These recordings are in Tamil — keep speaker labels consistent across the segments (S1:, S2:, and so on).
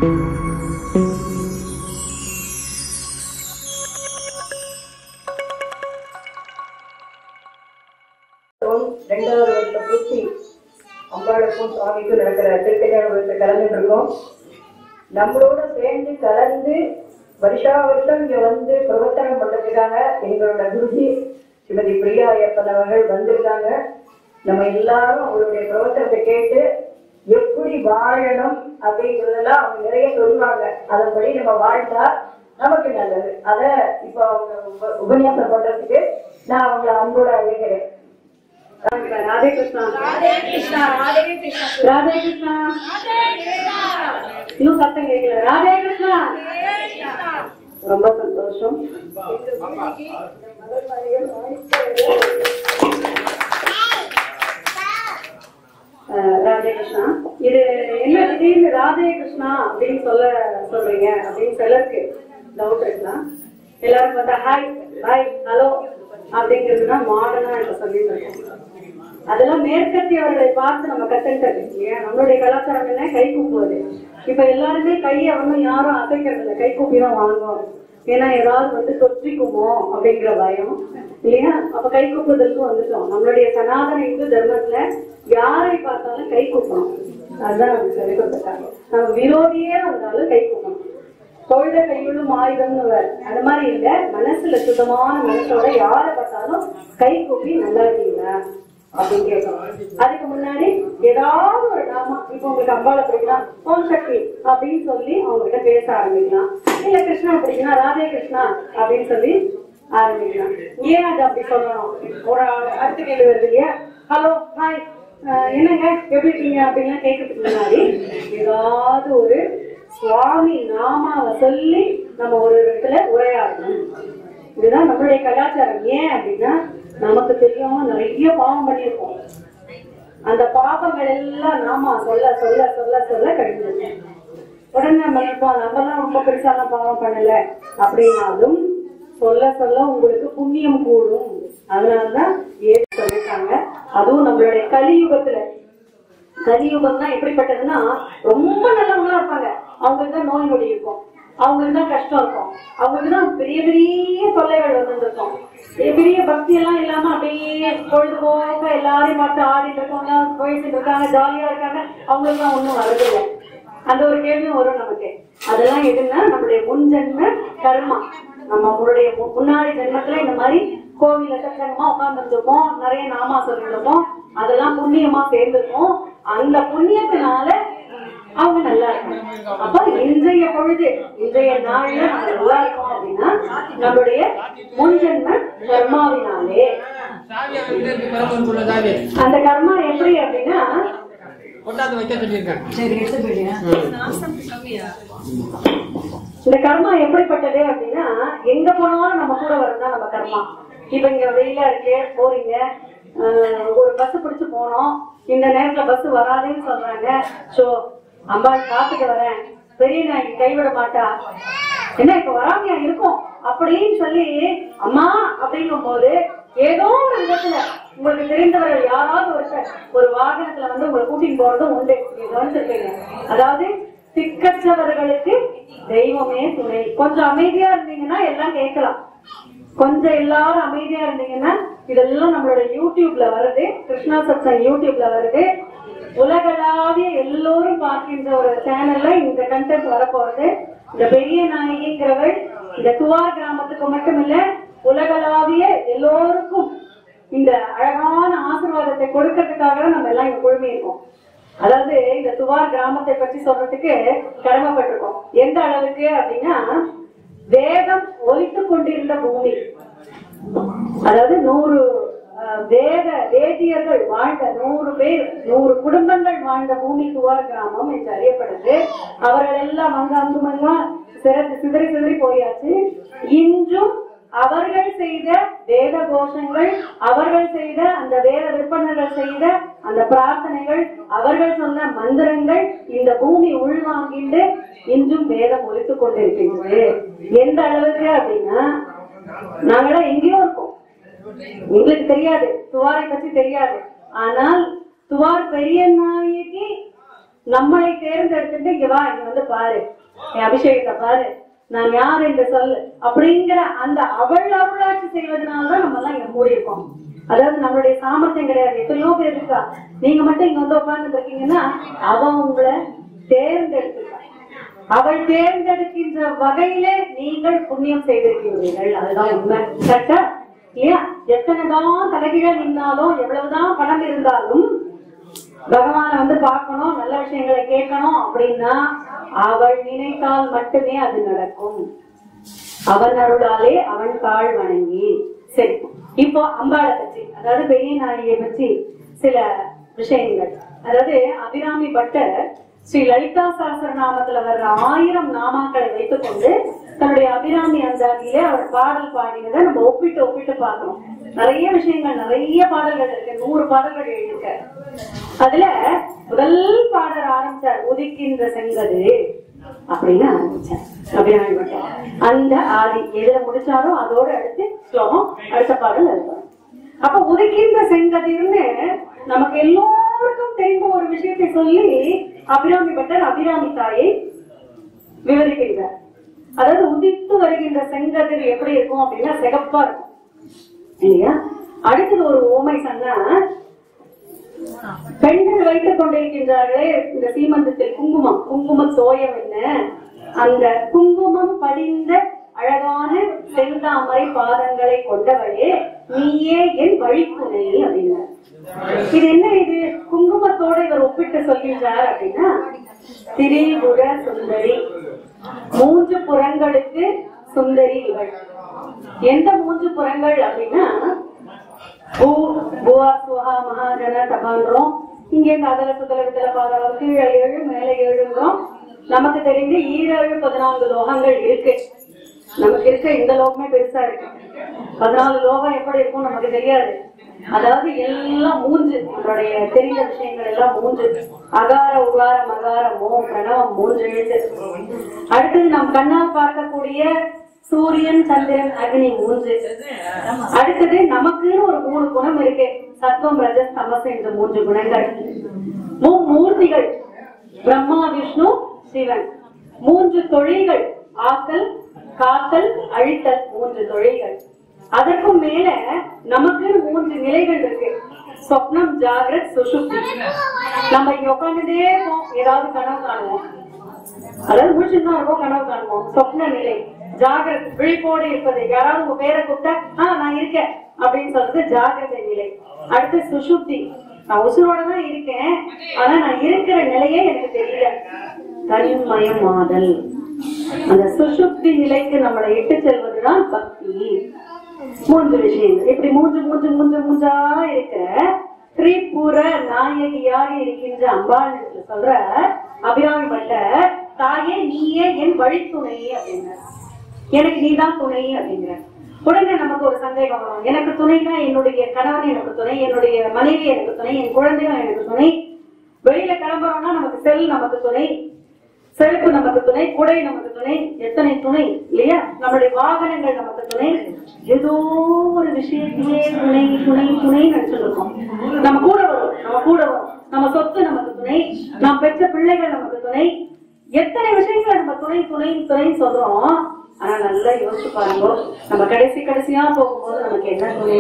S1: ரெண்டாவது வருஷ பூச்சி அம்பாளுக்கும் சுவாமிக்கும் நடக்கிற திருக்கல்யாணத்தை கலந்துட்டு இருக்கோம். நம்மளோட சேர்ந்து கலந்து வருஷா வருஷம் இங்க வந்து பிரவர்த்தனம் பண்றதுக்காக எங்களோட குருஜி ஸ்ரீமதி பிரியா ஐயப்பன் அவர்கள் வந்திருக்காங்க. நம்ம எல்லாரும் அவங்களுடைய பிரவர்த்தனத்தை கேட்டு எப்படி வாழணும் அப்படிங்கிறதெல்லாம் அவங்க நிறைய சொல்லுவாங்க. அதன்படி நம்ம வாழ்ந்தா நமக்கு நல்லது. அத இப்ப அவங்க உபன்யாசம் பண்றதுக்கு நான் அவங்களை அன்போட அழைக்கிறேன். ராதே கிருஷ்ணா, ராதே கிருஷ்ணா, ராதே கிருஷ்ணா, ராதே கிருஷ்ணா. இன்னும் சத்தம் கேட்கல. ராதே கிருஷ்ணா. ரொம்ப சந்தோஷம். ராதே கிருஷ்ணா. இது என்ன திடீர்னு ராதே கிருஷ்ணா அப்படின்னு சொல்றீங்க அப்படின்னு சிலருக்கு டவுட் இருக்கலாம். எல்லாரும் பார்த்தா ஹாய் பாய் ஹலோ அப்படிங்கிறதுதான் மாடர்னா இப்ப சொல்லிட்டு இருக்கோம். அதெல்லாம் மேற்கத்தியவர்களை பார்த்து நம்ம கத்துக்கிட்டது இல்லையா? நம்மளுடைய கலாச்சாரம் என்ன, கை கூப்புவது. இப்ப எல்லாருமே கையை ஒன்றும் யாரும் அசைக்கிறது இல்லை, கை கூப்பி தான் வாங்குவோம். ஏன்னா ஏதாவது தொற்றிக்குமோ அப்படிங்கிற பயம் இல்லையா? அப்ப கை கூப்புதலுக்கும் வந்துட்டோம். நம்மளுடைய சனாதன இந்து தர்மத்துல யாரை பார்த்தாலும் கை கூப்பணும். அதுதான் நமக்கு சொல்லி கொடுத்துருக்காங்க. நமக்கு விரோதியே வந்தாலும் கை கூப்பணும். தொழில கையுள்ளும் ஆயுதம்னு அந்த மாதிரி இல்ல, மனசுல சுத்தமான மனசோட யாரை பார்த்தாலும் கை கூப்பி நல்லா இருக்கீங்களா அப்படின்னு கேட்கணும். அதுக்கு முன்னாடி ஏதாவது ஒரு நாமா, இப்ப உங்களுக்கு அம்பாளை பிடிக்கலாம் ஓம் சக்தி அப்படின்னு சொல்லி அவங்க கிட்ட பேச ஆரம்பிக்கலாம். இல்ல கிருஷ்ணா பிடிக்கலாம் ராதே கிருஷ்ணா அப்படின்னு சொல்லி ஆரம்பிக்கலாம். ஏன் அது அப்படி சொல்லணும்? ஒரு அடுத்த கேள்வி வருது இல்லையா? ஹலோ ஹாய் என்னங்க எப்படி இருக்கீங்க அப்படின்லாம் கேட்கறதுக்கு முன்னாடி ஏதாவது ஒரு சுவாமி நாமாவை சொல்லி நம்ம ஒரு இடத்துல உரையாடணும். இதுதான் நம்மளுடைய கலாச்சாரம். ஏன் அப்படின்னா நமக்கு தெரியாம நிறைய பாவம் பண்ணியிருக்கோம். அந்த பாவங்கள் எல்லாம் நாம சொல்ல சொல்ல சொல்ல சொல்ல கழிஞ்சிருக்கோம். உடனே நம்ம நினைப்போம் நம்மலாம் ரொம்ப பெருசாலாம் பாவம் பண்ணல அப்படின்னாலும் சொல்ல சொல்ல உங்களுக்கு புண்ணியம் கூடும். அதனாலதான் ஏது சொல்லிருக்காங்க. அதுவும் நம்மளுடைய கலியுகத்துல, கலியுகம் தான் எப்படிப்பட்டதுன்னா ரொம்ப நல்லவங்களா இருப்பாங்க. அவங்களுக்கு தான் நோய் நொடி இருக்கும், அவங்களுக்கு தான் கஷ்டம் இருக்கும், அவங்களுக்கு தான் பெரிய பெரிய தொல்லைகள் வந்துருக்கும். பெரிய பக்தி எல்லாம் இல்லாம அப்படியே பொழுதுபோக்க எல்லாரையும் பார்த்து ஆடிட்டு இருக்காங்க, போயிட்டு இருக்காங்க, ஜாலியா இருக்காங்க. அவங்களுக்கு தான் ஒண்ணும் வரதில்லை. அந்த ஒரு கேள்வியும் வரும் நமக்கு. அதெல்லாம் எதுன்னா நம்மளுடைய முன்ஜென்ம கர்மா. நம்மளுடைய முன்னாடி ஜென்மத்துல இந்த மாதிரி கோவில சட்டமா உட்கார்ந்துருப்போம், நிறைய நாமா சொல்லிருப்போம், அதெல்லாம் புண்ணியமா சேர்ந்திருக்கும். அந்த புண்ணியத்தினால அவங்க நல்லா இருக்கும். அப்ப இன்றைய பொழுது இன்றைய நாள்ல நல்லா இருக்கும் அப்படின்னா நம்மளுடைய முன்ஜென்ம கர்மாவினாலே. அந்த கர்மா எப்படி அப்படின்னா இந்த கர்மா எப்படிப்பட்டது அப்படின்னா எங்க போனாலும் நம்ம கூட வரதான் நம்ம கர்மா. இப்ப இங்க வெயிலா இருக்கு, போறீங்க, ஒரு பஸ் பிடிச்சு போனோம், இந்த நேரத்துல பஸ் வராதுன்னு சொல்றாங்க. சோ அம்பாள் காத்துட்டு வரேன், பெரிய நாய்க்கு கைவிட மாட்டா, என்ன இப்ப வராமையா இருக்கும் அப்படின்னு சொல்லி அம்மா அப்படிங்கும் போது ஏதோ ஒரு விதத்துல உங்களுக்கு தெரிந்தவர்கள் யாராவது ஒரு வாகனத்துல உங்களை கூட்டிட்டு போறதும் உண்டு. நீங்க கவனிச்சிருக்கீங்க. அதாவது திக்கற்றவர்களுக்கு தெய்வமே துணை. கொஞ்சம் அமைதியா இருந்தீங்கன்னா எல்லாம் கேட்கலாம். கொஞ்சம் எல்லாரும் அமைதியா இருந்தீங்கன்னா இதெல்லாம் நம்மளோட யூடியூப்ல வருது, கிருஷ்ணா சத்சங் யூடியூப்ல வருது. உலகளாவிய எல்லோரும் பார்க்கின்ற ஒரு சேனல்ல இந்த கண்டென்ட் வரப்போறது. இந்த பெரிய நாயகிங்கிறவள் இந்த துவார் கிராமத்துக்கு மட்டும் இல்ல, உலகளாவிய எல்லோருக்கும் இந்த அழகான ஆசீர்வாதத்தை கொடுக்கறதுக்காக நம்ம எல்லாம் இங்க குழுமி இருக்கோம். அதாவது இந்த துவார் கிராமத்தை பற்றி சொல்றதுக்கு கடமைப்பட்டிருக்கோம். எந்த அளவுக்கு அப்படின்னா வேதம் ஒலித்துக் கொண்டிருந்த பூமி, அதாவது 100 வேதியர்கள் வாழ்ந்த 100 பேர் 100 குடும்பங்கள் வாழ்ந்த பூமி துவார் கிராமம் என்று அறியப்படுது. அவர்கள் எல்லாம் அங்கெல்லாம் சிதறி சிதறி போயாச்சு. இன்றும் அவர்கள் செய்த வேத கோஷங்கள், அவர்கள் செய்த அந்த வேத விற்பனர்கள் செய்த அந்த பிரார்த்தனைகள், அவர்கள் சொன்ன மந்திரங்கள் இந்த பூமி உள்வாங்கிட்டு இன்றும் வேதம் ஒலித்துக் கொண்டிருக்கின்றது. எந்த அளவுக்கு அப்படின்னா நாங்களாம் எங்கேயோ இருக்கோம், உங்களுக்கு தெரியாது, துவாரை பற்றி தெரியாது. ஆனால் துவார் பெரிய நாயகி நம்மளை தேர்ந்தெடுத்துட்டு இங்க வா, இங்க வந்து பாரு, என் அபிஷேகத்தை பாரு, நான் யார் என்று சொல்லு அப்படிங்கிற அந்த அவள் அருளாட்சி செய்வதனாலதான் நம்ம எல்லாம் இங்க மூடி இருக்கோம். அதாவது நம்மளுடைய சாமர்த்தியம் கிடையாது. எத்தனையோ பேர் இருக்கா, நீங்க மட்டும் இங்க வந்து உட்கார்ந்து இருக்கீங்கன்னா அவன் உங்களை தேர்ந்தெடுத்துக்கா. அவள் தேர்ந்தெடுக்கின்ற வகையிலே நீங்கள் புண்ணியம் செய்திருக்கிறீர்கள். அதுதான் உண்மை. கரெக்டா இல்லையா? எத்தனைதான் தலைகீழ நின்னாலும், எவ்வளவுதான் பணம் இருந்தாலும் பகவான வந்து பார்க்கணும், நல்ல விஷயங்களை கேட்கணும் அப்படின்னா அவள் நினைத்தால் மட்டுமே அது நடக்கும். அவன் அருளாலே அவன் கால் வணங்கி. சரி, இப்போ அம்பாளை பற்றி, அதாவது பெரிய நாயகியை பற்றி சில விஷயங்கள். அதாவது அபிராமி பட்டர் ஸ்ரீ லலிதா சஹஸ்ரநாமத்துல வர்ற 1000 நாமாக்களை வைத்துக் கொண்டு தன்னுடைய அபிராமி அந்தாதியிலே அவர் பாடல் பாடினதை நம்ம ஒப்பிட்டு பார்க்கணும். நிறைய விஷயங்கள், நிறைய பாடல்கள் இருக்கு. 100 பாடல்கள் எழுதியிருக்காரு. அதுல முதல் பாடல் ஆரம்பிச்சார், உதிக்கின்ற செங்கது அப்படின்னு ஆரம்பிச்சார் அபிராமி பட்டர். அந்த ஆதி எதுல முடிச்சாரோ அதோட அடுத்து ஸ்லோகம், அடுத்த பாடல் எழுதுவார். அப்ப உதிக்கின்ற செங்கதிர்னு நமக்கு எல்லோருக்கும் தெரிந்த ஒரு விஷயத்தை சொல்லி அபிராமி பட்டர் அபிராமி தாயை விவரிக்கின்றார். அதாவது உதித்து வருகின்ற செங்கதிர் எப்படி இருக்கும் அப்படின்னா சிகப்பா இருக்கும் இல்லையா? அடுத்தது ஒரு ஓமை சொன்னா, பெண்கள் வைத்துக் கொண்டிருக்கின்றார்களே இந்த சீமந்தத்தில் குங்கும தோயம் என்ன, அந்த குங்குமம் படிந்த அழகான செந்தாமரை பாதங்களை கொண்டவளே நீயே என் வழித்துணை அப்படின்னா. இது என்ன? இது குங்குமத்தோட இவர் ஒப்பிட்டு சொல்கின்றார் அப்படின்னா, திரிபுர சுந்தரி, 3 புறங்களுக்கு சுந்தரி இவள். எந்த 3 புறங்கள் அப்படின்னா, பூவா சுஹா மகாஜன தபான்றோம். இங்க இருந்து அதல சுதல விதல பாதம் கீழே 7 மேலே 7ங்கிறோம். நமக்கு தெரிந்து 7 14 லோகங்கள் இருக்கு. நமக்கு இருக்க இந்த லோகமே பெருசா இருக்கு. 14 லோகம் எப்படி இருக்கும் நமக்கு தெரியாது. அதாவது எல்லாம் 3, நம்மளுடைய தெரிந்த விஷயங்கள் எல்லாம் 3. அகார உகார மகார மோம் பிரணவம் 3 எழுத்து. அடுத்தது நம் கண்ணால் பார்க்கக்கூடிய சூரியன் சந்திரன் அக்னி 3. அடுத்தது நமக்குன்னு ஒரு 3 குணம் இருக்கு, சத்வம் ரஜஸ் தமஸ் என்ற 3 குணங்கள். மூர்த்திகள் பிரம்மா விஷ்ணு சிவன். 3 தொழில்கள், ஆக்கல் காத்தல் அழித்தல் 3 தொழில்கள். அதற்கும் மேல நமக்கு 3 நிலைகள் இருக்கு, சொப்னம் ஜாகிரத் சுஷுப்தி. நம்ம இங்க உட்காந்துட்டே இருக்கோம், ஏதாவது கனவு காணுவோம், அதாவது முடிச்சுதான் இருக்கும் கனவு காணுவோம். சொப்ன நிலை. ஜாகிரத் விழிப்போடு இருப்பது, யாராவது உங்க பேரை கூப்பிட்டா நான் இருக்கேன் அப்படின்னு சொல்றது ஜாகிரத நிலை. அடுத்து சுஷுப்தி, நான் உசுரோட தான் இருக்கேன் ஆனா நான் இருக்கிற நிலையே எனக்கு தெரியல, தனிமயமாதல். அந்த சுஷுப்தி நிலைக்கு நம்மளை இட்டு செல்வதுதான் பக்தி. 3 விஷயங்கள். இப்படி மூஞ்சா இருக்கிற திரிபுர நாயகியாக இருக்கின்ற அம்பாள் சொல்ற அபிராமி பட்டர், தாயே நீயே என் வழித்துணை அப்படிங்கிற, எனக்கு நீதான் துணை அப்படிங்கிற. உடனே நமக்கு ஒரு சந்தேகம் வரும், எனக்கு துணைனா என்னுடைய கணவன் எனக்கு துணை, என்னுடைய மனைவி எனக்கு துணை, என் குழந்தைகள் எனக்கு துணை, வெளியில கிளம்புறோம்னா நமக்கு செல் நமக்கு துணை, செருப்பு நமக்கு துணை, குடை நமக்கு துணை, எத்தனை துணை இல்லையா? நம்மளுடைய வாகனங்கள் நமக்கு துணை. ஏதோ ஒரு விஷயத்தையே துணை துணை துணை நினைச்சிருக்கோம். நம்ம கூட வரும், நம்ம சொத்து நமக்கு துணை, நாம் பெற்ற பிள்ளைகள் நமக்கு துணை, எத்தனை விஷயங்களை நம்ம துணை துணை துணை சொல்றோம். ஆனா நல்லா யோசிச்சு பாருங்க, நம்ம கடைசியா போகும்போது நமக்கு என்ன துணை?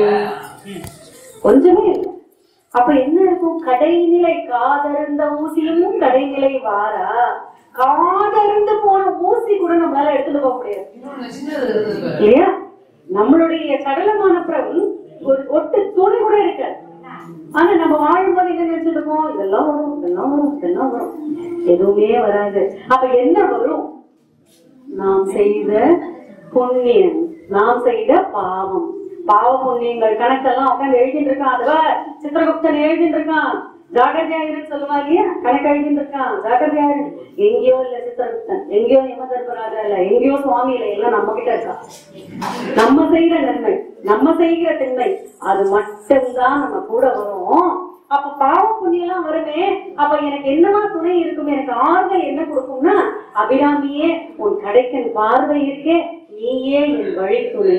S1: கொஞ்சமே இல்லை. அப்ப என்ன இருக்கும்? கடைநிலை காதறிந்த ஊசியும் கடைநிலை வாரா. காதறிந்து போன ஊசி கூட நம்மளால எடுத்துட்டு போக முடியாது இல்லையா? நம்மளுடைய சடலமான பிறகு ஒரு ஒட்டு துணி கூட இருக்காது. ஆனா நம்ம வாழும்போது என்ன நினைச்சிட்டு இருக்கோம்? இதெல்லாம் வரும், இதெல்லாம் வரும், இதெல்லாம் வரும். எதுவுமே வராது. அப்ப என்ன வரும்? நாம் செய்த புண்ணியம், நாம் செய்த பாவம். பாவ புண்ணியங்கள் கணக்கெல்லாம் உட்காந்து எழுதிட்டு இருக்கான். அதுவா சித்திரகுப்தன் எழுதிட்டு இருக்கான். ஜாகிரதையாயிரு சொல்லுவா இல்லையா? கணக்கு எழுதிட்டு இருக்கான். ஜாகிரதையாயிரு. எங்கேயோ இல்ல சித்திரகுப்தன், எங்கேயோ யமதர்மராஜா இல்ல, எங்கேயோ சுவாமி இல்ல, எல்லாம் நம்ம கிட்ட இருக்கா. நம்ம செய்யற நன்மை, நம்ம செய்கிற தின்மை, அது மட்டும்தான் நம்ம கூட வரும். அப்ப பாவ புண்ணியம் எல்லாம் வருமே. அப்ப எனக்கு என்னவா துணை இருக்கும்? எனக்கு ஆறுதல் என்ன கொடுக்கும்னா, அபிராமியே உன் கடைக்கன் பார்வை இருக்கே, நீயே என் வழித்துணை.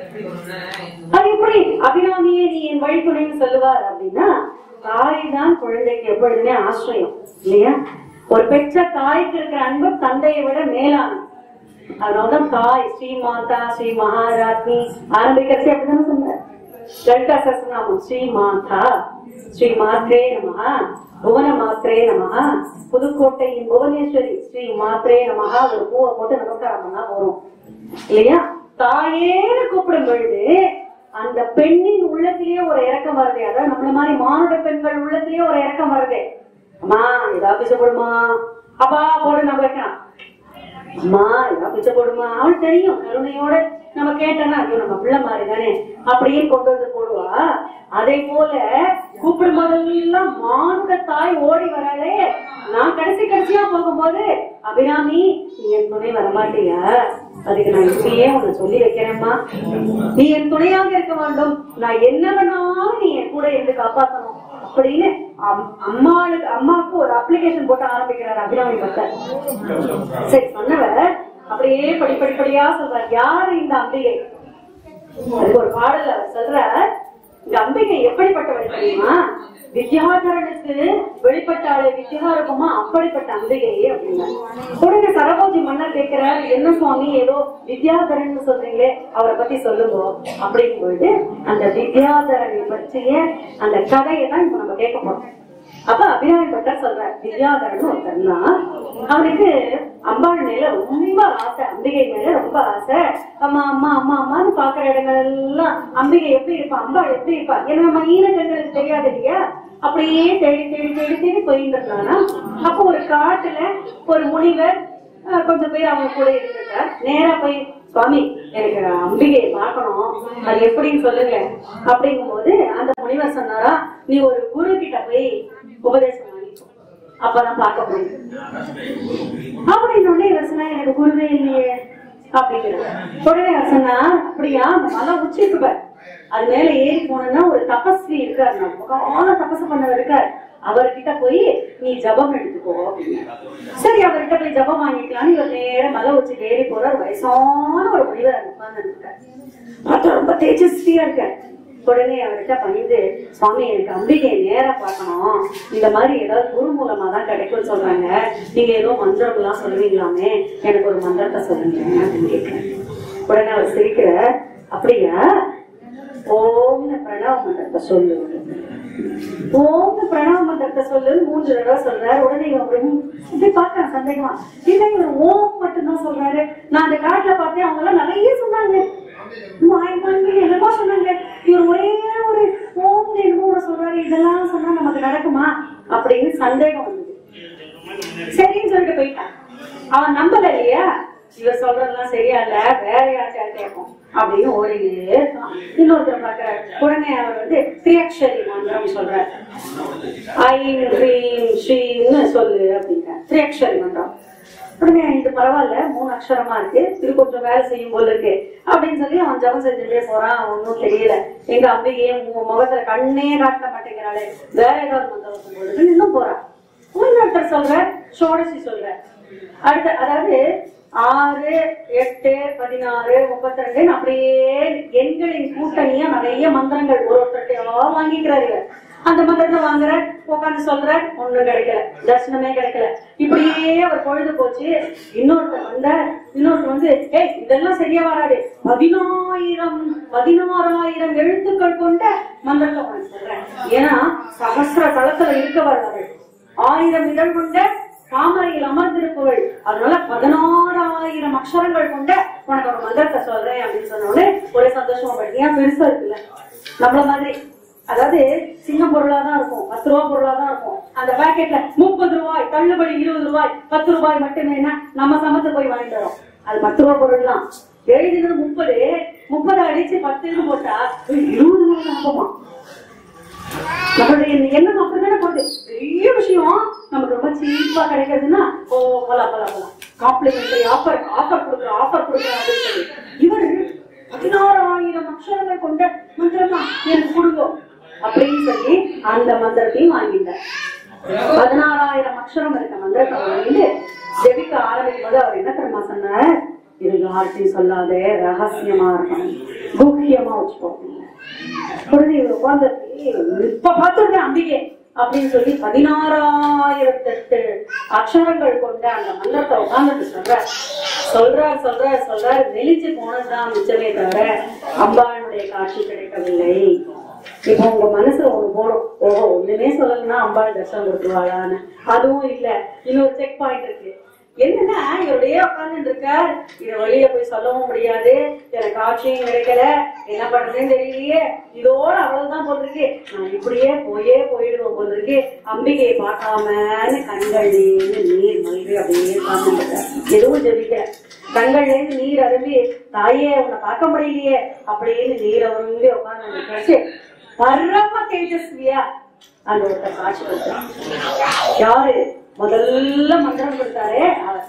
S1: அது எப்படி அபிராமியே நீ என் வழித்துணைன்னு சொல்லுவார் அப்படின்னா, தாய் தான் குழந்தைக்கு எப்பொழுதுமே ஆசிரியம் இல்லையா? ஒரு பெற்ற தாய்க்கு இருக்கிற அன்பு தந்தையை விட மேலான. அதனாலதான் தாய் ஸ்ரீ மாதா ஸ்ரீ மகாராஜ்னி ஆரம்பிக்கிறதே அப்படிதானே சொன்னார். லலிதா சஹஸ்ரநாமம் ஸ்ரீ மாதா ஸ்ரீ மாத்ரே நமஹ புவன மாத்ரே நமஹ, புதுக்கோட்டையின் புவனேஸ்வரி ஸ்ரீ மாத்ரே நமஹ ஒரு பூவை போட்டு நமஸ்காரம் பண்ணா போறோம் இல்லையா? தாயேன்னு கூப்பிடும் பொழுது அந்த பெண்ணின் உள்ளத்திலேயே ஒரு இறக்கம் வருது. அதாவது நம்மள மாதிரி மானுட பெண்கள் உள்ளத்திலேயே ஒரு இறக்கம் வருது. அம்மா ஏதாவது பிச்சை போடுமா, அப்பா போடு நம்ம வைக்கலாம், அம்மா ஏதாவது பிச்சை போடுமா. அவள் தெரியும் கருணையோட நம்ம கேட்டோம்னா ஐயோ நம்ம பிள்ளை மாதிரி தானே அப்படியே கொண்டு வந்து போடுவா. அதே போல கூப்பிடும் போதெல்லாம் மானுட தாய் ஓடி வராளே. நான் கடைசியா போகும்போது அபிராமி நீ என் துணை வரமாட்டியா, அதுக்கு நான் இப்பயே உன்னை சொல்லி வைக்கிறேன்மா, நீ என் துணையாக இருக்க வேண்டும், நான் என்ன வேணாலும் நீ என் கூட இருந்து காப்பாற்றணும் அப்படின்னு அம்மாவுக்கு ஒரு அப்ளிகேஷன் போட்டு ஆரம்பிக்கிறார் அபிராமி பக்தர். சரி சொன்னவர் அப்படியே படிப்படிப்படியா சொல்றார் யாரு இந்த அம்பிகை. அதுக்கு ஒரு பாடல் அவர் சொல்றார், இந்த அம்பிகை எப்படிப்பட்டவள் தெரியுமா, வித்யாதரனுக்கு வெளிப்பட்டாலே வித்யா இருக்குமா அப்படிப்பட்ட அம்பிகை அப்படின்னா. உடனே சரபோஜி மன்னர் கேட்கிறார், என்ன சுவாமி ஏதோ வித்யாதரன் சொல்றீங்களே அவரை பத்தி சொல்லுங்க அப்படிங்கும் பொழுது அந்த வித்யாதரனை பற்றிய அந்த கதையை தான் இப்ப நம்ம கேட்க போறோம். அப்ப அபிராமி பட்டர் சொல்றார், வித்யாதரன் ஒருத்தர்னா அவனுக்கு அம்பாள் மேல ரொம்ப ஆசை, அம்பிகை மேல ரொம்ப ஆசை. அம்மா அம்மா அம்மா அம்மான்னு பாக்குற இடங்கள் எல்லாம் அம்பிகை எப்படி இருப்பா, அம்பாள் எப்படி இருப்பா, ஏன்னா நம்ம ஈன கண்களுக்கு தெரியாது இல்லையா, அப்படியே தேடி தேடி தேடி தேடி போயிட்டு இருந்தானா. அப்போ ஒரு காட்டுல ஒரு முனிவர் கொஞ்சம் பேர் அவங்க கூட இருந்துட்டார். நேரா போய் சுவாமி எனக்கு அம்பிகையை பார்க்கணும், அது எப்படின்னு சொல்லுங்க அப்படிங்கும் போது அந்த முனிவர் சொன்னாரா, நீ ஒரு குரு கிட்ட போய் உபதேசம் வாங்கிக்கோ, அப்பதான் பார்க்க முடியும் அப்படின்னு. இவர் சொன்னா எனக்கு குருவே இல்லையே அப்படிங்கிறார். உடனே அவர் சொன்னா அப்படியா, அந்த மலை உச்சி இருக்கு அது மேல ஏறி போனா ஒரு தபஸ்வி இருக்காரு, நம்ம தபசு பண்ணவர் இருக்காரு, அவர்கிட்ட போய் நீ ஜபம் எடுத்துக்கோ அப்படின்னு. சரி அவர்கிட்ட போய் ஜபம் வாங்கிக்கலாம்னு இவர் நேரம் மலை உச்சி ஏறி போறார். வயசான ஒரு முனிவர் உட்கார்ந்து இருக்காரு, பார்த்தா ரொம்ப தேஜஸ்வியா இருக்காரு. உடனே அவர்கிட்ட பணிந்து சுவாமி எனக்கு அம்பிகை நேரா பார்க்கணும், இந்த மாதிரி ஏதாவது குரு மூலமா தான் கிடைக்கும்னு சொல்றாங்க, நீங்க ஏதோ மந்திரம் எல்லாம் சொல்லுவீங்களாமே, எனக்கு ஒரு மந்திரத்தை சொல்லுங்க அப்படின்னு கேட்கிறேன். உடனே அவர் சிரிக்கிற, அப்படியா ஓம்னு பிரணவ மந்திரத்தை சொல்லு, ஓம்னு பிரணவ மந்திரத்தை சொல்லு 3 தடவை சொல்றாரு. உடனே இப்படி பாக்குறேன் சந்தேகமா, இல்ல இவர் ஓம் மட்டும்தான் சொல்றாரு, நான் அந்த காட்டுல பார்த்தேன் அவங்க எல்லாம் நிறைய சொன்னாங்க, என்னமா சொன்னாங்க, இவர் ஒரே ஒரு ஓம் என்னமோ சொல்றாரு, இதெல்லாம் சொன்னா நமக்கு நடக்குமா அப்படின்னு சந்தேகம் வந்தது. சரின்னு சொல்லிட்டு போயிட்டான். அவன் நம்பல இல்லையா, இவர் சொல்றதெல்லாம் சரியா இல்ல, வேற யாருக்காரு கேட்போம் அப்படின்னு ஓடினே இருக்கான். இன்னொருத்தர் பாக்குறாரு. உடனே அவர் திரியக்ஷரி மந்திரம் சொல்றாரு, ஐம் ஹ்ரீம் ஸ்ரீன்னு சொல்லு அப்படிங்கிற திரியக்ஷரி மந்திரம். உடனே இது பரவாயில்ல 3 அக்ஷரமா இருக்கு, இது கொஞ்சம் வேலை செய்யும் போல இருக்கு அப்படின்னு சொல்லி அவன் ஜபம் செஞ்சுட்டே போறான். ஒன்னும் தெரியல, எங்க அம்பிகையே முகத்துல கண்ணே காட்ட மாட்டேங்கிறாளே, வேற ஏதாவது மந்திரம் சொல்லும்போது இன்னும் போறான். இன்னொருத்தர் சொல்ற ஷோடசி சொல்ற அடுத்த, அதாவது 6, 8, 16, 32 அப்படியே எண்களின் கூட்டணியா நிறைய மந்திரங்கள் ஒருத்தரையா வாங்கிக்கிறாரு. அந்த மந்திரத்தை வாங்குற உட்காந்து சொல்ற, ஒண்ணும் கிடைக்கல, தர்சனமே கிடைக்கல. இப்படியே அவர் பொழுது போச்சு. இன்னொருத்தர் வந்து ஏய் இதெல்லாம் சரியா வராது, 16,000 எழுத்துக்கள் கொண்ட மந்திரத்தை உனக்கு சொல்றேன். ஏன்னா சகஸ்ர தளத்துல இருக்கவர் அவள், 1000 இதழ் கொண்ட தாமரையில் அமர்ந்திருப்பவள், அதனால 16,000 அக்ஷரங்கள் கொண்ட உனக்கு ஒரு மந்திரத்தை சொல்றேன் அப்படின்னு சொன்ன உடனே ஒரே சந்தோஷமா படுத்தியா. பெருசா இருக்குல்ல நம்மள மாதிரி, அதாவது சின்ன பொருளா தான் இருக்கும், 10 ரூபா பொருளா தான் இருக்கும். அந்த பாக்கெட்ல 30 ரூபாய் தள்ளுபடி, 20 ரூபாய், 10 ரூபாய் மட்டுமே நம்ம சமத்து போய் வாங்கிட்டு வரோம். அது 10 ரூபா பொருள் தான். எழுதினது 30 அடிச்சு 10 போட்டா 20 ரூபாய் நம்பமா. நம்மளுடைய எண்ணம் அப்படித்தானே போகுது. பெரிய விஷயம் நமக்கு ரொம்ப சீப்பா கிடைக்கிறதுன்னா போலாம் காம்ப்ளிமெண்டரி ஆஃபர் கொடுக்குற அப்படின்னு சொல்லி இவர் 16,000 அக்ஷரங்கள் கொண்ட மந்திரமா எனக்கு கொடுங்க அப்படின்னு சொல்லி அந்த மந்திரத்தையும் வாங்கிட்டார். 16,000 அக்ஷரம் இருக்க மந்திரத்தை வாங்கிட்டு ஜெபிக்க ஆரம்பிக்கும் போது அவர் என்ன தெரியுமா சொன்னார், இது யார்ட்டையும் சொல்லாத, ரகசியமா இருக்கணும், குக்கியமா வச்சுக்கோ. உடனே இவர் உட்கார்ந்து இப்ப பார்த்துருக்கேன் அம்பிகை அப்படின்னு சொல்லி 16,008 அக்ஷரங்கள் கொண்ட அந்த மந்திரத்தை உட்கார்ந்துட்டு சொல்றார் வெளிச்சு போனதுதான் மிச்சமே தவிர அம்பாளுடைய காட்சி கிடைக்கவில்லை. இப்போ உங்க மனசுல ஒண்ணு போடும், ஓஹோ ஒண்ணுமே சொல்லணும்னா அம்பாள் தர்சனம் கொடுத்துருவாளான்னு. அதுவும் இல்ல, இன்னொரு செக் பாயிண்ட் இருக்கு. என்னன்னா இவருடைய உட்கார்ந்துட்டு இருக்கார், இத வெளிய போய் சொல்லவும் முடியாது, எனக்கு காட்சியும் கிடைக்கல, என்ன பண்றதுன்னு தெரியலையே, இதோட அவ்வளவுதான் போட்டிருக்கு, நான் இப்படியே போயிடுவோம் போட்டிருக்கு. அம்பிகையை பார்க்காமன்னு கண்கள்ல இருந்து நீர் மல்வி அப்படியே உட்கார்ந்துருக்கார். எதுவும் ஜெபிக்க கண்கள்ல இருந்து நீர் அரும்பி, தாயே உன்னை பார்க்க முடியலையே அப்படின்னு நீர் அரும்பி உட்கார்ந்து பரம தேஜஸ்வியா அந்த ஒருத்தர் காட்சி கொடுத்தார். யாரு முதல்ல மந்திரம் கொடுத்தாரே,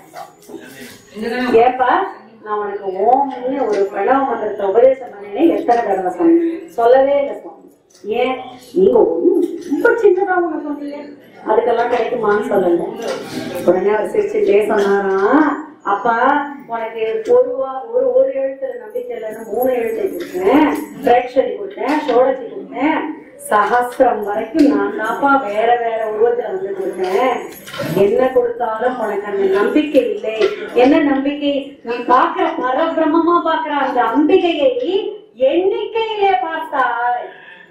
S1: ஏப்பா நான் உனக்கு ஓம்னு ஒரு பிரணவ மந்திரத்தை உபதேசம் பண்ணினேன், எத்தனை தடவை சொன்னேன்? சொல்லவே இல்லை சுவாமி. ஏன் நீங்க ரொம்ப சின்னதா ஒண்ணு சொன்னீங்க, அதுக்கெல்லாம் கிடைக்குமான்னு சொல்லல. உடனே அவர் சிரிச்சுட்டே சொன்னாராம், அப்பா உனக்கு ஒரு எழுத்துல நம்பிக்கை இல்லைன்னு 3 எழுத்தை கொடுத்தேன், பிரேக்ஷரி கொடுத்தேன், சோடச்சி கொடுத்தேன், சஹஸ்ரம் வரைக்கும் நான் தாப்பா வேற உருவத்துல வந்து கொடுத்தேன். என்ன கொடுத்தாலும் உனக்கு அந்த நம்பிக்கை இல்லை. என்ன நம்பிக்கை? நீ பாக்குற பரபிரம்மமா பாக்குற அந்த அம்பிகையை எண்ணிக்கையிலே பார்த்தாய்.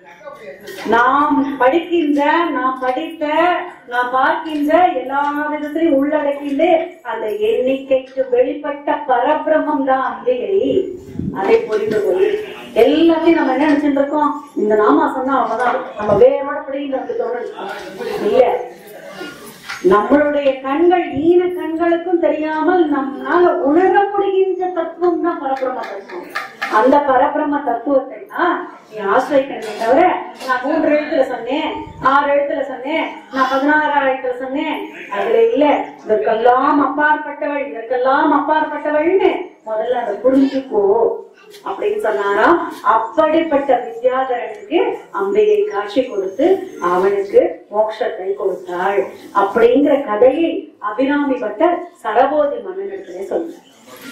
S1: நாம் படிக்கின்ற, நாம் படித்த, நாம் பார்க்கின்ற எல்லா விதத்திலையும் உள்ளடக்கின்ற அந்த எண்ணிக்கைக்கு வெளிப்பட்ட பரபிரம்மம் தான் அம்பிகை. அதை புரிந்து கொள். எல்லாத்தையும் நம்ம என்ன நினைச்சுட்டு இருக்கோம், இந்த நாமா சொன்னா அவதான் நம்ம வேறோட படிக்கிட்டு தோணும் இல்ல. நம்மளுடைய கண்கள் ஈன கண்களுக்கும் தெரியாமல் நம்மளால உணர முடிகின்ற தத்துவம் தான் பரபிரம்ம தத்துவம். அந்த பரபிரம்ம தத்துவத்தை தான் நீ ஆசிரியக்கணுமே தவிர, நான் 3 எழுத்துல சொன்னேன், 6 எழுத்துல சொன்னேன், நான் 16,000 சொன்னேன், அதுல இல்ல. இதற்கெல்லாம் அப்பாற்பட்டவள்னு முதல்ல அதை புரிஞ்சுக்கோ அப்படின்னு சொன்னாராம். அப்படிப்பட்ட வித்யாதரனுக்கு அம்பிகை காட்சி கொடுத்து அவனுக்கு மோட்சத்தை கொடுத்தாள் அப்படிங்கிற கதையை அபிராமி பட்டர் சரபோதி மன்னனிடத்திலே சொன்னார்.